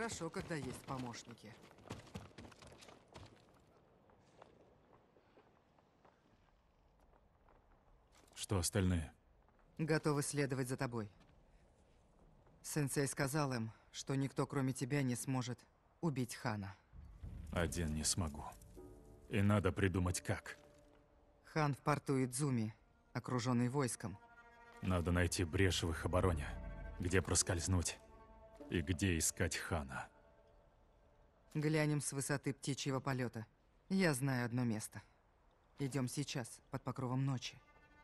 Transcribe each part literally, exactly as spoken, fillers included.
Хорошо, когда есть помощники. Что остальные? Готовы следовать за тобой. Сенсей сказал им, что никто, кроме тебя, не сможет убить Хана. Один не смогу. И надо придумать как. Хан в порту Идзуми, окруженный войском. Надо найти брешь в их обороне, где проскользнуть и где искать Хана. Глянем с высоты птичьего полета. Я знаю одно место. Идем сейчас, под покровом ночи.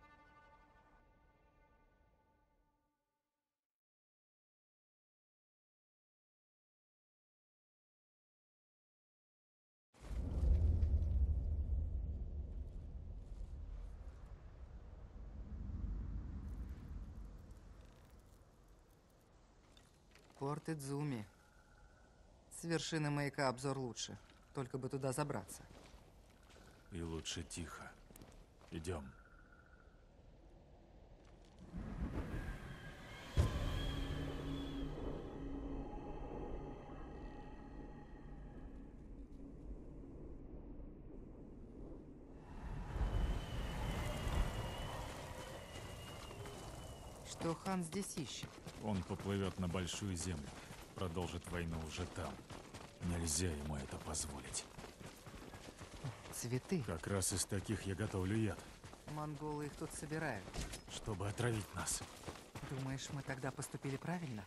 Порт Идзуми. С вершины маяка обзор лучше. Только бы туда забраться. И лучше тихо. Идем. Что хан здесь ищет? Он поплывет на Большую Землю. Продолжит войну уже там. Нельзя ему это позволить. Цветы. Как раз из таких я готовлю яд. Монголы их тут собирают. Чтобы отравить нас. Думаешь, мы тогда поступили правильно?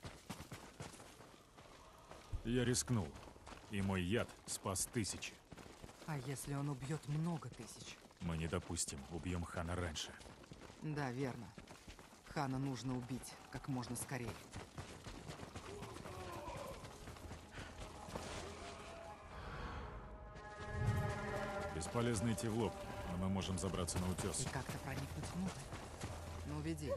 Я рискнул. И мой яд спас тысячи. А если он убьет много тысяч? Мы не допустим. Убьем Хана раньше. Да, верно. Хана нужно убить как можно скорее. Бесполезно идти в лоб, но мы можем забраться на утес. И как-то проникнуть внутрь. Ну, веди.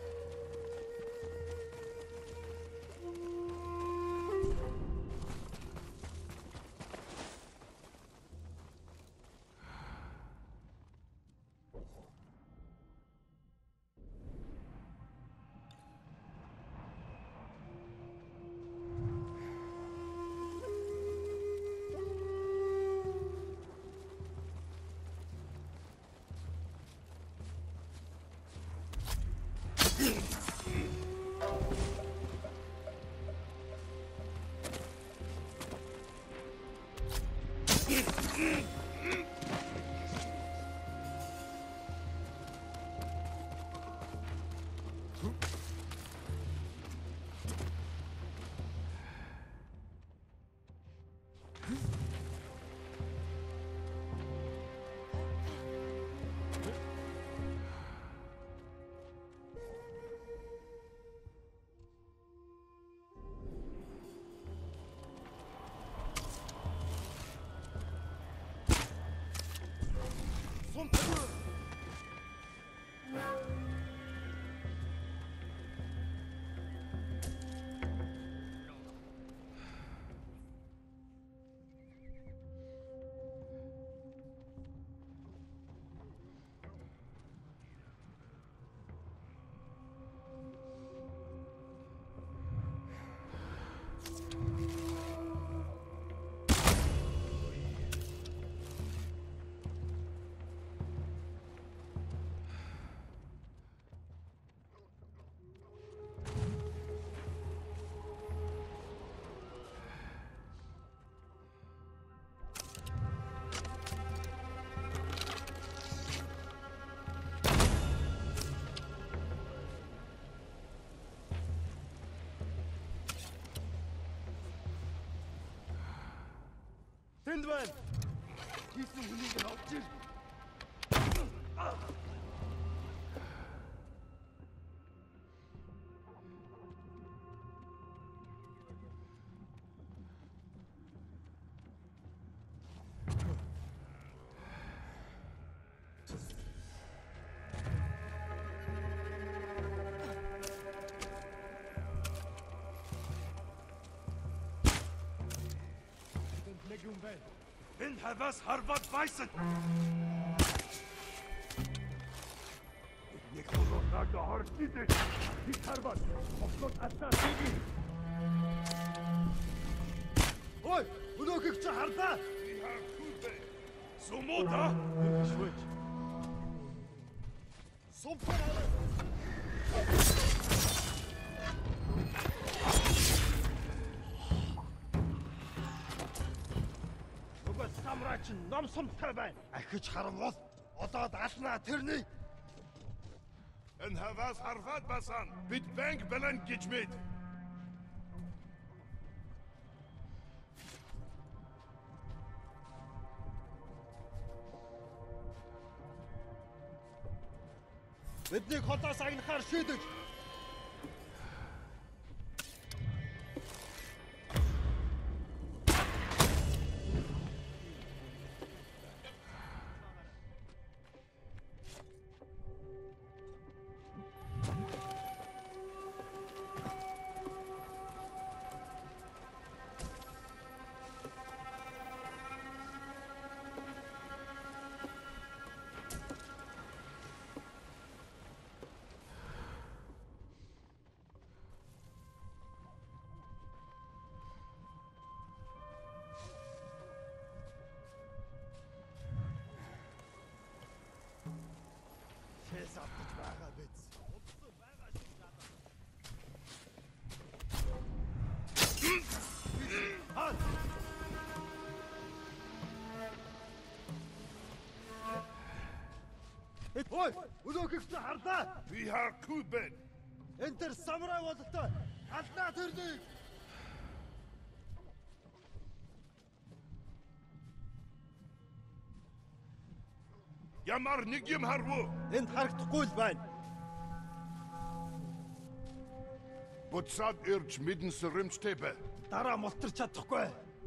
Tindwen! Diesen Hügel auf dich! In Havas Harvard Weißen! Nekronog da Hartide! Hit Harvard! Oflot Atta Sigi! Ой, өнөөхийг чи харлаа. Сумуда. Швейч. Сумпаа. Нөгөө самурай чи ном сумтай байна. Ахиж харвал одоо даалнаа тэрний. En havas harfad basan. Bit bank belan geçmeydi. Биднийг хотоос агнахаар шийдэж. Фэс автаж байгаа биз. Хаа. Ой, өнөөхийг чи харлаа. Vi har kuben. Энд тэр самурай бололтой. Алднаа тэрний. Ямар нэг юм харвуу. Энд харагдахгүй л байна. Буцаад ирж мэдэн сөрөмжтэйбэ. Дараа мултарч чадахгүй.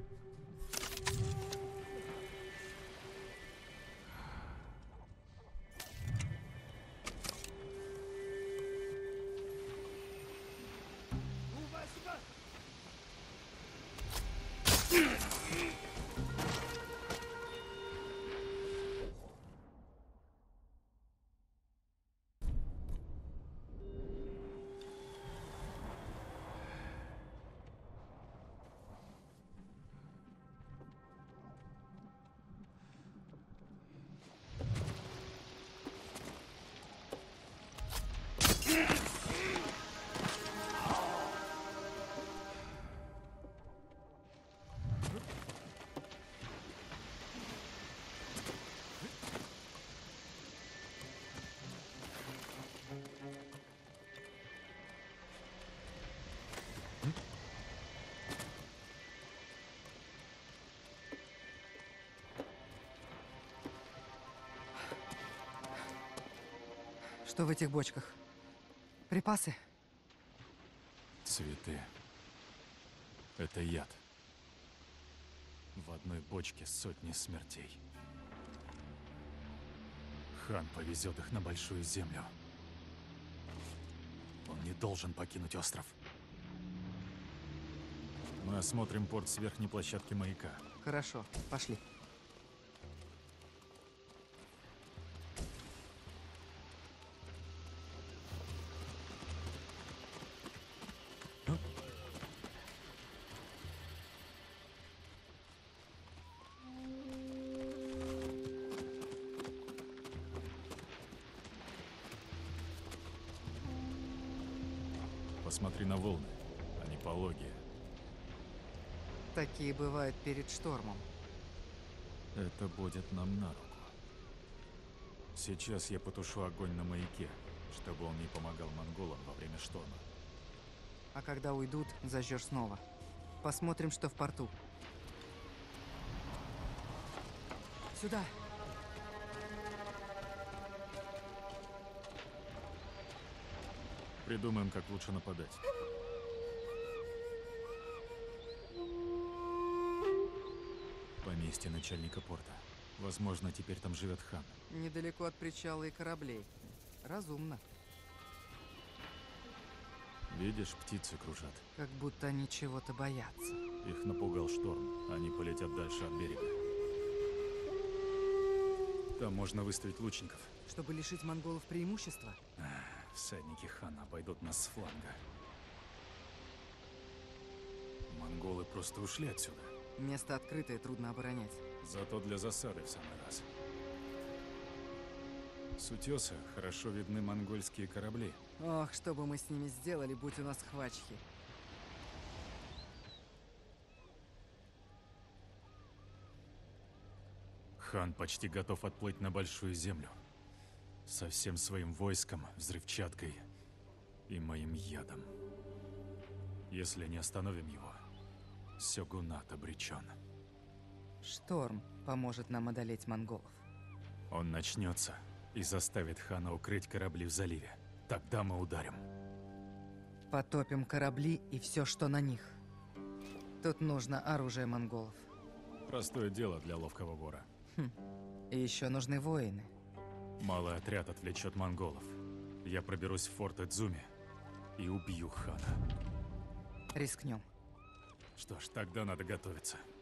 Что в этих бочках? Припасы? Цветы. Это яд. В одной бочке сотни смертей. Хан повезет их на большую землю. Он не должен покинуть остров. Мы осмотрим порт с верхней площадки маяка. Хорошо, пошли. Посмотри на волны, они пологие. Такие бывают перед штормом. Это будет нам на руку. Сейчас я потушу огонь на маяке, чтобы он не помогал монголам во время шторма. А когда уйдут, зажжешь снова. Посмотрим, что в порту. Сюда! Придумаем, как лучше нападать. Поместье начальника порта. Возможно, теперь там живет хан. Недалеко от причала и кораблей. Разумно. Видишь, птицы кружат. Как будто они чего-то боятся. Их напугал шторм. Они полетят дальше от берега. Там можно выставить лучников. Чтобы лишить монголов преимущества? Всадники хана обойдут нас с фланга. Монголы просто ушли отсюда. Место открытое, трудно оборонять. Зато для засады в самый раз. С утеса хорошо видны монгольские корабли. Ох, что бы мы с ними сделали, будь у нас хвачки. Хан почти готов отплыть на Большую Землю. Со всем своим войском, взрывчаткой и моим ядом. Если не остановим его, сёгунат обречен. Шторм поможет нам одолеть монголов. Он начнется и заставит хана укрыть корабли в заливе. Тогда мы ударим. Потопим корабли и все, что на них. Тут нужно оружие монголов. Простое дело для ловкого вора. И еще нужны воины. Малый отряд отвлечет монголов. Я проберусь в форт Эдзуми и убью хана. Рискнем. Что ж, тогда надо готовиться.